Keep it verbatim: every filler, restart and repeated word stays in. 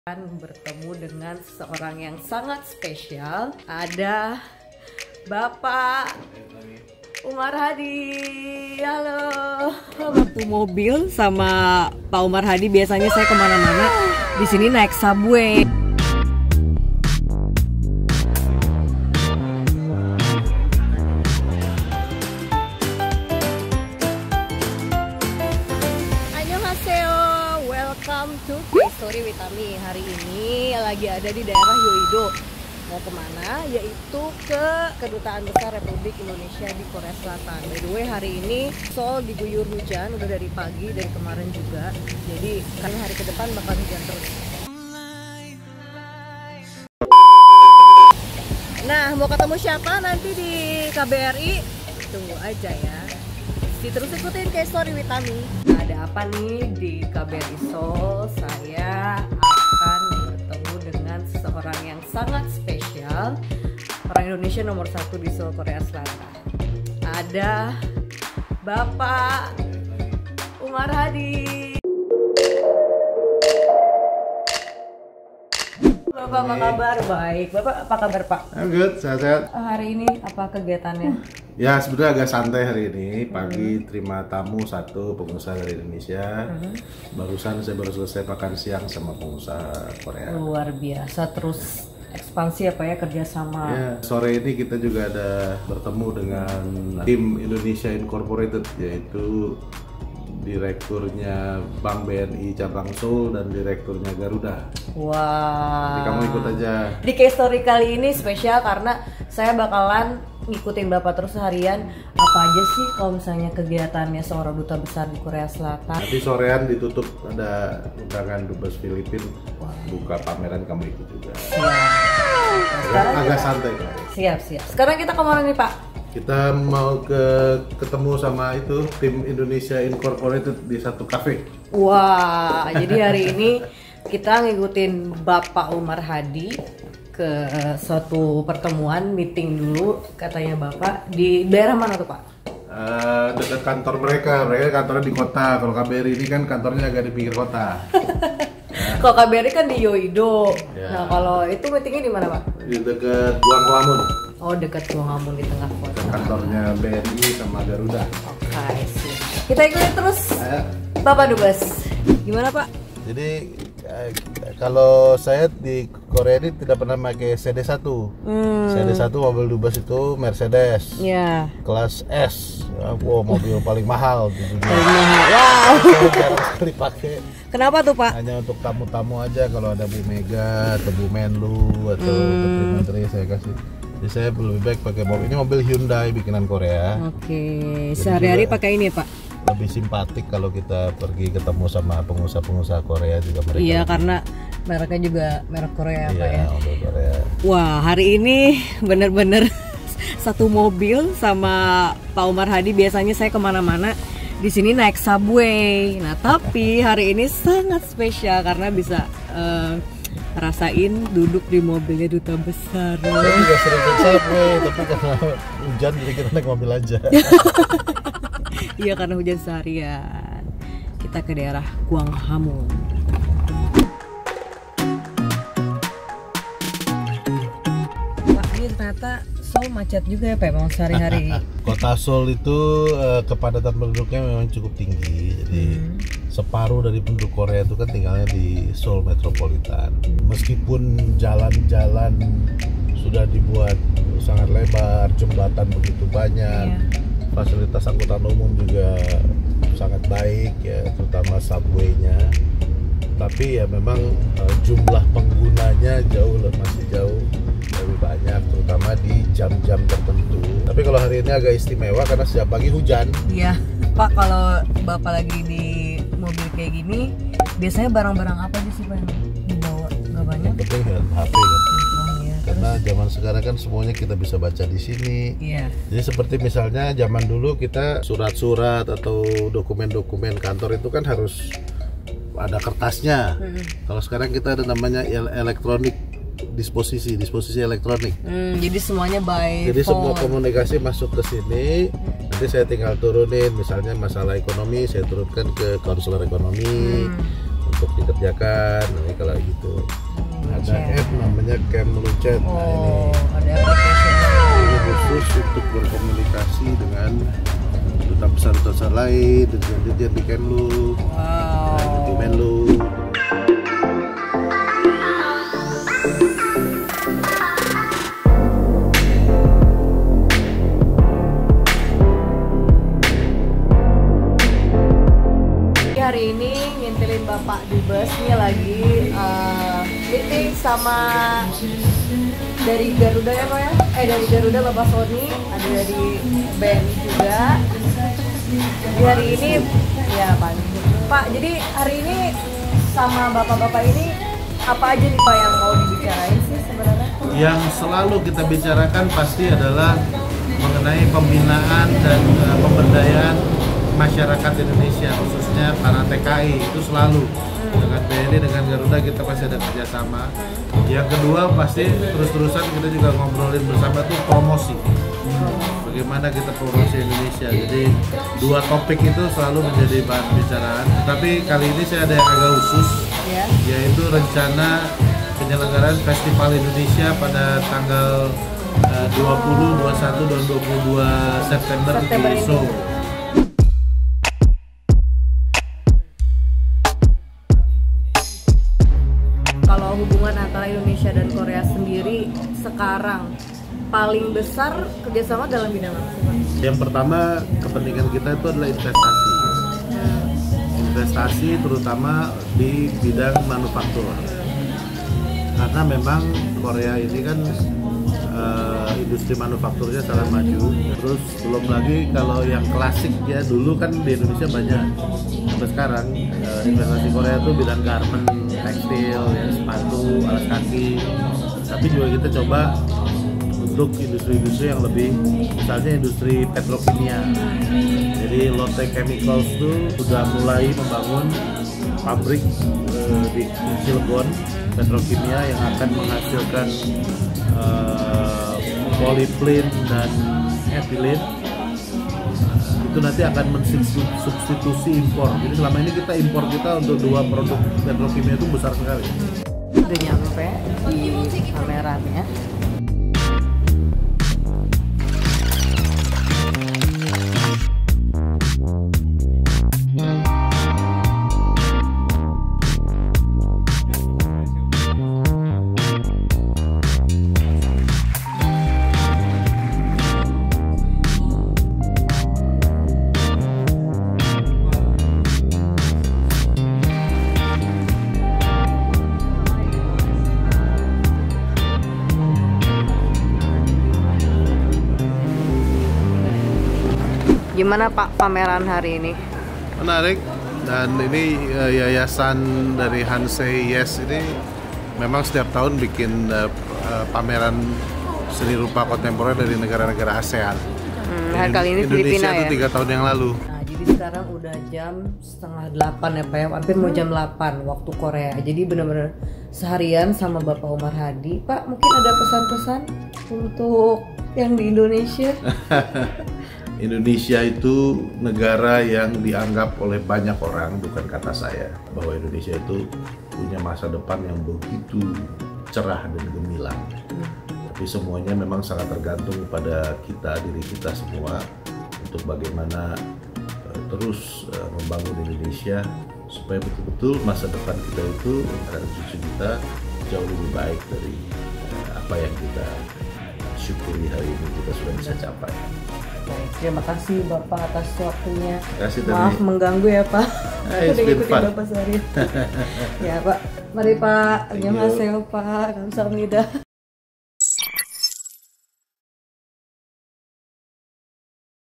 Bertemu dengan seseorang yang sangat spesial. Ada Bapak Umar Hadi. Halo. Waktu mobil sama Pak Umar Hadi biasanya saya kemana-mana. Di sini naik subway. Welcome to K-Story with Ami. Hari ini lagi ada di daerah Yeouido. Mau kemana? Yaitu ke Kedutaan Besar Republik Indonesia di Korea Selatan. By the way, hari ini Seoul diguyur hujan udah dari pagi, dari kemarin juga. Jadi karena hari ke depan bakal hujan terus. Nah, mau ketemu siapa nanti di K B R I? Tunggu aja ya. Terus ikutin K-Story with Ami. Nah, ada apa nih di K B R I Seoul? Saya akan bertemu dengan seseorang yang sangat spesial, orang Indonesia nomor satu di Seoul, Korea Selatan. Ada Bapak Umar Hadi. Bapak apa kabar? Baik. Bapak apa kabar, Pak? I'm good, sehat-sehat. Hari ini apa kegiatannya? Ya sebenarnya agak santai hari ini. Pagi terima tamu satu pengusaha dari Indonesia. Hmm. Barusan saya baru selesai makan siang sama pengusaha Korea. Luar biasa, terus ekspansi apa ya, kerjasama. Ya, sore ini kita juga ada bertemu dengan tim Indonesia Incorporated, yaitu direkturnya Bank B N I cabang Seoul dan direkturnya Garuda. Wah. Jadi kamu ikut aja. Di K-Story kali ini spesial karena saya bakalan ngikutin Bapak terus harian. Apa aja sih kalau misalnya kegiatannya seorang duta besar di Korea Selatan? Nanti sorean ditutup ada undangan dubes Filipina. Buka pameran, kamu ikut juga. Sekarang agak kita, santai kan? Siap siap. Sekarang kita kemana nih, Pak? Kita mau ke ketemu sama itu tim Indonesia Incorporated di satu kafe. Wah, jadi hari ini kita ngikutin Bapak Umar Hadi ke suatu pertemuan, meeting dulu katanya Bapak. Di daerah mana tuh, Pak? Uh, dekat kantor mereka, mereka kantornya di kota. Kalau K B R I ini kan kantornya agak di pinggir kota. Ya. Kalau K B R I kan di Yeouido. Ya. Nah, kalau itu meetingnya di mana, Pak? Di dekat Gwanghwamun. Oh, dekat Gwanghwamun di tengah kota. Kantornya B N I sama Garuda. Oke, okay, sih. Kita ikutin terus. Ayo. Bapak Dubes. Gimana, Pak? Jadi eh, kalau saya di Korea ini tidak pernah pakai C D satu. Hmm. C D satu mobil dubes itu Mercedes. Yeah. Kelas S. Wow, mobil paling mahal di dunia. Paling mahal. Wow. Saya jarang sekali pakai. Kenapa tuh, Pak? Hanya untuk tamu-tamu aja, kalau ada Bu Mega atau Bu Menlu atau menteri-menteri hmm. saya kasih. Jadi saya lebih baik pakai mobil ini, mobil Hyundai bikinan Korea. Oke. Sehari-hari pakai ini, Pak? Lebih simpatik kalau kita pergi ketemu sama pengusaha-pengusaha Korea juga mereka. Iya, karena mereknya juga merek Korea, iya, Pak ya. Mobil Korea. Wah, hari ini bener-bener satu mobil sama Pak Umar Hadi. Biasanya saya kemana-mana di sini naik subway. Nah, tapi hari ini sangat spesial karena bisa uh, rasain duduk di mobilnya duta besar. Saya juga sering naik subway, tapi karena hujan jadi kita naik mobil aja. Iya, karena hujan seharian. Kita ke daerah Gwanghwamun. Wah, ini ternyata Seoul macet juga ya, Pak, memang sehari-hari. Kota Seoul itu eh, kepadatan penduduknya memang cukup tinggi. Jadi hmm. separuh dari penduduk Korea itu kan tinggalnya di Seoul metropolitan. Meskipun jalan-jalan sudah dibuat sangat lebar, jembatan begitu banyak, yeah. fasilitas angkutan umum juga sangat baik ya, terutama subway-nya. Tapi ya memang eh, jumlah penggunanya jauh masih jauh lebih banyak, terutama di jam-jam tertentu. Tapi kalau hari ini agak istimewa karena sejak pagi hujan. Iya, Pak, kalau Bapak lagi di mobil kayak gini, biasanya barang-barang apa sih, Pak, yang dibawa? Nggak banyak? Yang penting H P kan. Oh, iya. Karena zaman sekarang kan semuanya kita bisa baca di sini. Iya. Jadi seperti misalnya zaman dulu kita surat-surat atau dokumen-dokumen kantor itu kan harus ada kertasnya. Hmm. Kalau sekarang kita ada namanya elektronik disposisi, disposisi elektronik. Hmm, jadi semuanya by Jadi phone. Semua komunikasi masuk ke sini. Nanti saya tinggal turunin, misalnya masalah ekonomi, saya turunkan ke konselor ekonomi. Hmm. untuk dikerjakan. Nah, kalau gitu ada app namanya Camp Lucet. Oh, nah, ini ada aplikasinya. ini khusus untuk berkomunikasi dengan duta besar-besar lain, dirjen-dirjen di Kemlu, Wow. di Menlu. Hari ini ngintilin Bapak Dubes nih lagi uh, meeting sama dari Garuda ya Pak ya? Eh dari Garuda Bapak Sony, ada dari B N I juga. Jadi hari ini ya Pak. Pak, jadi hari ini sama bapak-bapak ini apa aja nih Pak yang mau dibicarain sih sebenarnya? Yang selalu kita bicarakan pasti adalah mengenai pembinaan dan uh, pemberdayaan masyarakat Indonesia, khususnya para T K I. Itu selalu dengan B N I, dengan Garuda kita pasti ada kerjasama. Yang kedua pasti terus-terusan kita juga ngobrolin bersama tuh promosi, bagaimana kita promosi Indonesia. Jadi dua topik itu selalu menjadi bahan pembicaraan. Tapi kali ini saya ada yang agak khusus, Ya. yaitu rencana penyelenggaraan Festival Indonesia pada tanggal uh, dua puluh, dua puluh satu, dan dua puluh dua September, September di ini. Seoul. Kalau hubungan antara Indonesia dan Korea sendiri sekarang paling besar kerjasama dalam bidang apa sih Pak? Yang pertama, kepentingan kita itu adalah investasi. Investasi terutama di bidang manufaktur. Karena memang Korea ini kan uh, industri manufakturnya sangat maju. Terus belum lagi kalau yang klasik ya, dulu kan di Indonesia banyak. Sampai sekarang uh, investasi Korea itu bidang garment, tekstil, ya, sepatu, alas kaki. Tapi juga kita coba untuk industri-industri yang lebih, misalnya industri petrokimia. Jadi Lotte Chemicals itu sudah mulai membangun pabrik uh, di, di Cilegon, petrokimia yang akan menghasilkan uh, polyplen dan ethylene. Itu nanti akan mensubstitusi impor. Jadi selama ini kita impor kita untuk dua produk petrokimia itu besar sekali. Udah nyampe di pamerannya. Gimana Pak pameran hari ini? Menarik, dan ini uh, yayasan dari Hansei Yes ini memang setiap tahun bikin uh, uh, pameran seni rupa kontemporer dari negara-negara ASEAN. Hmm, hari kali ini Indonesia Filipina itu ya? tiga tahun yang lalu. Nah, jadi sekarang udah jam setengah delapan ya Pak ya, hampir mau jam delapan waktu Korea. Jadi benar-benar seharian sama Bapak Umar Hadi. Pak, mungkin ada pesan-pesan untuk yang di Indonesia? Indonesia itu negara yang dianggap oleh banyak orang, bukan kata saya, bahwa Indonesia itu punya masa depan yang begitu cerah dan gemilang. Hmm. Tapi semuanya memang sangat tergantung pada kita, diri kita semua, untuk bagaimana uh, terus uh, membangun Indonesia supaya betul-betul masa depan kita itu, anak cucu kita jauh lebih baik dari uh, apa yang kita syukuri hari ini kita sudah bisa capai. Baik, terima kasih Bapak atas waktunya. Kasih Maaf tadi. mengganggu ya Pak. Eh, Udah ngikutin fun. Bapak seharian. Ya Pak, mari Pak. Annyeonghaseyo Pak. Kamsahamnida.